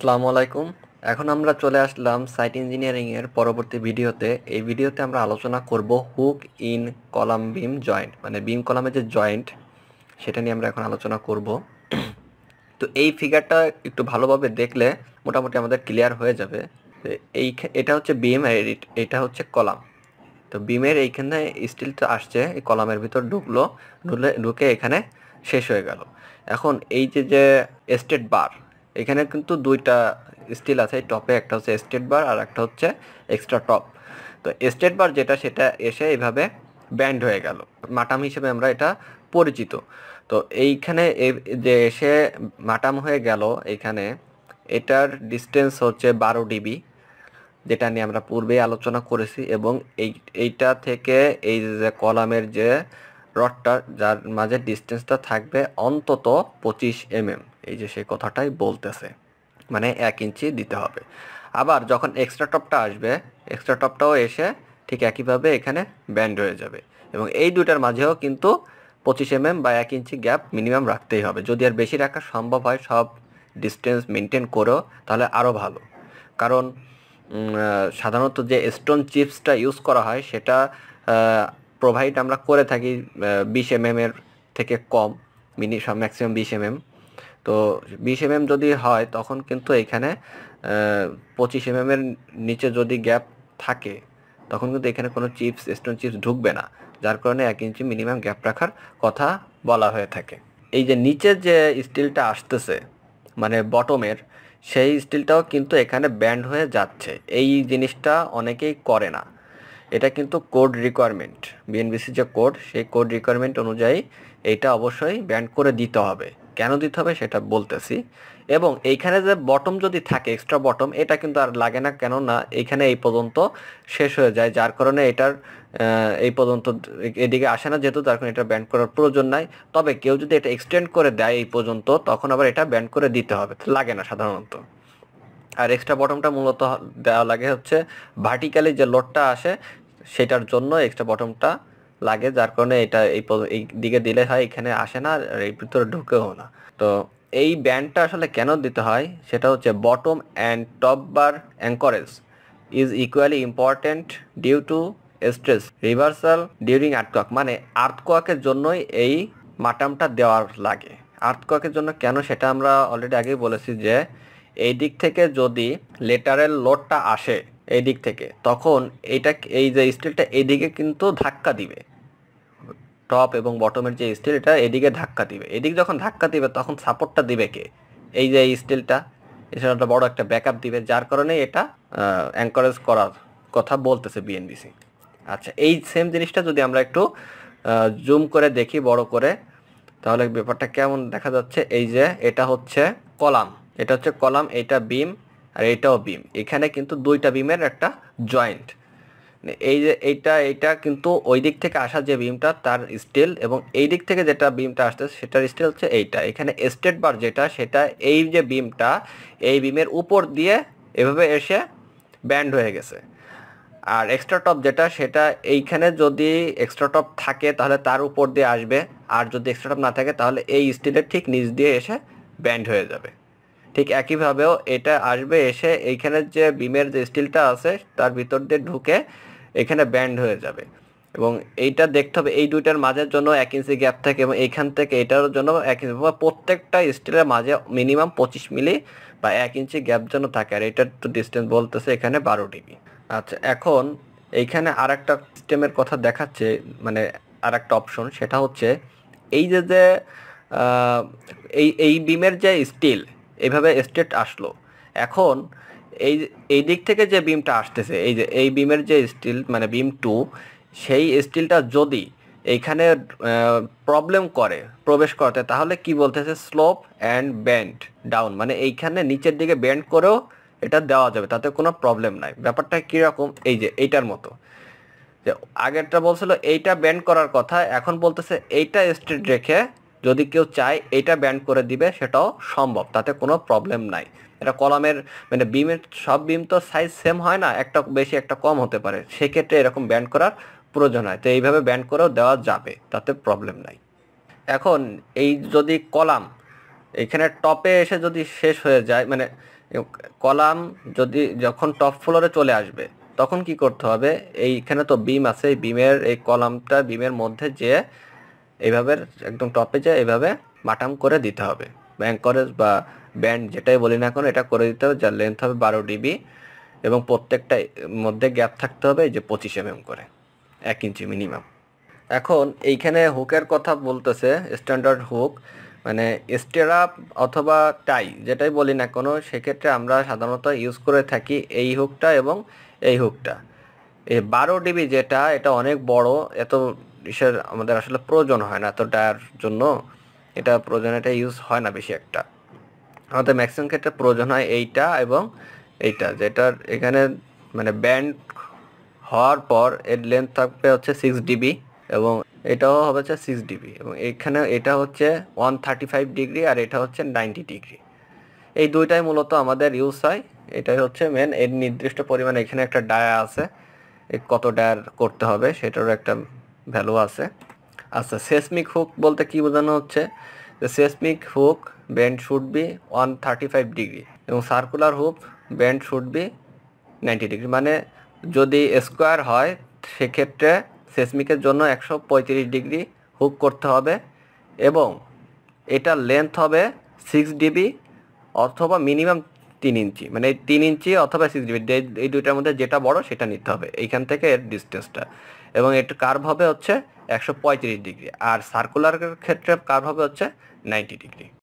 আসসালামু আলাইকুম। এখন আমরা চলে আসলাম সাইট ইঞ্জিনিয়ারিং এর পরবর্তী ভিডিওতে। এই ভিডিওতে আমরা আলোচনা করব hook in column beam joint, মানে বিম কলামের যে জয়েন্ট সেটা নিয়ে আমরা এখন আলোচনা করব। তো এই ফিগারটা একটু ভালোভাবে দেখলে মোটামুটি আমাদের ক্লিয়ার হয়ে যাবে। এটা হচ্ছে বিম আর এটা হচ্ছে কলাম। তো বিমের এইখানে স্টিলটা আসছে, এই কলামের ভিতর ঢুকে এখানে শেষ হয়ে গেল। এখন এই যে স্টেট বার, এখানে কিন্তু দুইটা স্টিল আছে এই টপে, একটা হচ্ছে স্টেট বার আর একটা হচ্ছে এক্সট্রা টপ। তো স্টেট বার যেটা সেটা এসে এইভাবে ব্যান্ড হয়ে গেল, মাটাম হিসেবে আমরা এটা পরিচিত। তো এইখানে যে এসে মাটাম হয়ে গেল এইখানে, এটার ডিস্টেন্স হচ্ছে 12 ডিবি, যেটা নিয়ে আমরা পূর্বেই আলোচনা করেছি। এবং এইটা থেকে এই যে কলামের যে রডটা, যার মাঝে ডিস্টেন্সটা থাকবে অন্তত 25 mm, এই যে সেই কথাটাই বলতেছে, মানে 1 ইঞ্চি দিতে হবে। আবার যখন এক্সট্রা টপটা আসবে, এক্সট্রা টপটাও এসে ঠিক একইভাবে এখানে ব্যান্ড হয়ে যাবে। এবং এই দুইটার মাঝেও কিন্তু 25 mm বা 1 ইঞ্চি গ্যাপ মিনিমাম রাখতেই হবে। যদি আর বেশি রাখা সম্ভব হয় সব ডিস্টেন্স মেনটেন করেও, তাহলে আরও ভালো। কারণ সাধারণত যে স্টোন চিপসটা ইউজ করা হয় সেটা প্রোভাইড আমরা করে থাকি 20 mm এর থেকে কম, ম্যাক্সিমাম 20 mm। তো 20 mm যদি হয় তখন কিন্তু এখানে 25 mm এর নিচে যদি গ্যাপ থাকে তখন কিন্তু এখানে কোনো স্টোন চিপস ঢুকবে না, যার কারণে 1 ইঞ্চি মিনিমাম গ্যাপ রাখার কথা বলা হয়ে থাকে। এই যে নিচের যে স্টিলটা আসতেছে মানে বটমের, সেই স্টিলটাও কিন্তু এখানে ব্যান্ড হয়ে যাচ্ছে। এই জিনিসটা অনেকেই করে না, এটা কিন্তু কোড রিকোয়ারমেন্ট, বিএনবিসি যে কোড, সেই কোড রিকোয়ারমেন্ট অনুযায়ী এইটা অবশ্যই ব্যান্ড করে দিতে হবে। কেন দিতে হবে সেটা বলতেছি। এবং এইখানে যে বটম যদি থাকে, এক্সট্রা বটম, এটা কিন্তু আর লাগে না, কেননা এইখানে এই পর্যন্ত শেষ হয়ে যায়, যার কারণে এটার এই পর্যন্ত এদিকে আসে না, যেহেতু তার কারণে এটা ব্যান্ড করার প্রয়োজন নাই। তবে কেউ যদি এটা এক্সটেন্ড করে দেয় এই পর্যন্ত, তখন আবার এটা ব্যান্ড করে দিতে হবে, লাগে না সাধারণত। আর এক্সট্রা বটমটা মূলত দেওয়া লাগে হচ্ছে ভার্টিক্যালি যে লোডটা আসে সেটার জন্য এক্সট্রা বটমটা লাগে, যার কারণে এটা এই দিকে দিলে হয়, এখানে আসে না আর এই ভিতরে ঢুকেও না। তো এই ব্যান্ডটা আসলে কেন দিতে হয় সেটা হচ্ছে bottom and top bar anchorage is equally important due to stress reversal during earthquake. মানে আর্থকোয়াকের জন্যই এই মাটামটা দেওয়ার লাগে। আর্থকোয়াকের জন্য কেন সেটা আমরা অলরেডি আগেই বলেছি, যে এই দিক থেকে যদি লেটারেল লোডটা আসে এই দিক থেকে, তখন এই যে স্টিলটা এইদিকে কিন্তু ধাক্কা দিবে, টপ এবং বটমের যে স্টিল এটা এদিকে ধাক্কা দিবে। এদিকে যখন ধাক্কা দিবে তখন সাপোর্টটা দিবে কে? এই যে এই স্টিলটা, এছাড়া বড় একটা ব্যাকআপ দিবে, যার কারণে এটা এনকারেজ করার কথা বলতেছে বিএনবিসি। আচ্ছা, এই সেম জিনিসটা যদি আমরা একটু জুম করে দেখি বড় করে, তাহলে ব্যাপারটা কেমন দেখা যাচ্ছে। এই যে এটা হচ্ছে কলাম, এটা হচ্ছে কলাম, এটা বিম আর এটাও বিম। এখানে কিন্তু দুইটা বিমের একটা জয়েন্ট। এই যে এইটা কিন্তু ওই দিক থেকে আসা যে বিমটা তার স্টিল, এবং এই দিক থেকে যেটা বিমটা আসতেছে সেটার স্টিল হচ্ছে এইটা। এখানে স্টেট বার যেটা, সেটা এই যে বিমটা, এই বিমের উপর দিয়ে এভাবে এসে ব্যান্ড হয়ে গেছে। আর এক্সট্রা টপ যেটা, সেটা এইখানে যদি এক্সট্রা টপ থাকে তাহলে তার উপর দিয়ে আসবে, আর যদি এক্সট্রা টপ না থাকে তাহলে এই স্টিলের ঠিক নিচ দিয়ে এসে ব্যান্ড হয়ে যাবে। ঠিক একইভাবেও এটা আসবে, এসে এইখানের যে বিমের যে স্টিলটা আছে তার ভিতর দিয়ে ঢুকে এখানে ব্যান্ড হয়ে যাবে। এবং এইটা দেখতে হবে এই দুইটার মাঝের জন্য 1 ইঞ্চি গ্যাপ থাকে, এবং এইখান থেকে এটার জন্য 1 ইঞ্চি, প্রত্যেকটা স্টিলের মাঝে মিনিমাম 25 মিলি বা 1 ইঞ্চি গ্যাপ যেন থাকে। আর এটার তো ডিস্টেন্স বলতেছে এখানে 12 ডিবি। আচ্ছা, এখন এইখানে আর একটা সিস্টেমের কথা দেখাচ্ছে, মানে আর একটা অপশন, সেটা হচ্ছে এই যে আহ, এই বিমের যে স্টিল এইভাবে স্ট্রেট আসলো। এখন এই এই দিক থেকে যে বিমটা আসতেছে, এই যে এই বিমের যে স্টিল মানে বিম 2, সেই স্টিলটা যদি এইখানে প্রবলেম করে প্রবেশ করতে, তাহলে কি বলতেছে, স্লোপ অ্যান্ড ব্যান্ড ডাউন, মানে এইখানে নিচের দিকে ব্যান্ড করেও এটা দেওয়া যাবে, তাতে কোনো প্রবলেম নাই। ব্যাপারটা কীরকম, এই যে এইটার মতো, যে আগেরটা বলছিল এইটা ব্যান্ড করার কথা, এখন বলতেছে এইটা স্ট্রেট রেখে যদি কেউ চায় এইটা ব্যান্ড করে দিবে, সেটাও সম্ভব, তাতে কোনো প্রবলেম নাই। এটা কলামের মানে বিমের সব বিম তো সাইজ সেম হয় না, একটা বেশি একটা কম হতে পারে, সেক্ষেত্রে এরকম ব্যান্ড করার প্রয়োজন হয়। তো এইভাবে ব্যান্ড করেও দেওয়া যাবে, তাতে প্রবলেম নাই। এখন এই যদি কলাম এখানে টপে এসে যদি শেষ হয়ে যায়, মানে কলাম যদি যখন টপ ফ্লোরে চলে আসবে তখন কি করতে হবে, এইখানে তো বিম আছে, এই বিমের এই কলামটা বিমের মধ্যে যে এইভাবে একদম টপে যে এইভাবে বাটাম করে দিতে হবে, ব্যাঙ্করেজ বা ব্যান্ড যেটাই বলি না এখন, এটা করে দিতে হবে, যার লেন্থ হবে 12 ডিবি এবং প্রত্যেকটা মধ্যে গ্যাপ থাকতে হবে এই যে 25 mm করে, 1 ইঞ্চি মিনিমাম। এখন এইখানে হুকের কথা বলতেছে, স্ট্যান্ডার্ড হুক মানে স্টেরাপ অথবা টাই যেটাই বলি না কোনো, সেক্ষেত্রে আমরা সাধারণত ইউজ করে থাকি এই হুকটা এবং এই হুকটা। এই 12 ডিবি যেটা, এটা অনেক বড়, এত ইসের আমাদের আসলে প্রয়োজন হয় না এত ডায়ার জন্য, এটা প্রয়োজন, এটা ইউজ হয় না বেশি একটা। আমাদের ম্যাক্সিমাম ক্ষেত্রে প্রয়োজন হয় এইটা এবং এইটা, যেটার এখানে মানে ব্যান্ড হওয়ার পর এর লেন্থ থাকবে হচ্ছে 6 ডিবি এবং এটাও হবে হচ্ছে 6 ডিবি, এবং এখানে এটা হচ্ছে 135 ডিগ্রি আর এটা হচ্ছে 90 ডিগ্রি। এই দুইটাই মূলত আমাদের ইউজ হয়, এটাই হচ্ছে মেন। এর নির্দিষ্ট পরিমাণে এখানে একটা ডায়া আছে, কত ডায়ার করতে হবে সেটারও একটা ভ্যালু আছে। আচ্ছা, সেসমিক হুক বলতে কি বোঝানো হচ্ছে, যে seismic hook bend should be 135 degree এবং circular hook bend should be 90 degree. মানে যদি স্কোয়ার হয় সেক্ষেত্রে সেসমিকের জন্য 135 ডিগ্রি হুক করতে হবে এবং এটার লেন্থ হবে 6 ডিবি অথবা মিনিমাম 3 ইঞ্চি, মানে 3 ইঞ্চি অথবা 6 ডিবি, এই দুইটার মধ্যে যেটা বড় সেটা নিতে হবে এইখান থেকে এর ডিস্টেন্সটা। এবং এটা কার্ভ হবে হচ্ছে 135 ডিগ্রি, আর সার্কুলারের ক্ষেত্রে কার্ভ হবে হচ্ছে 90 ডিগ্রি।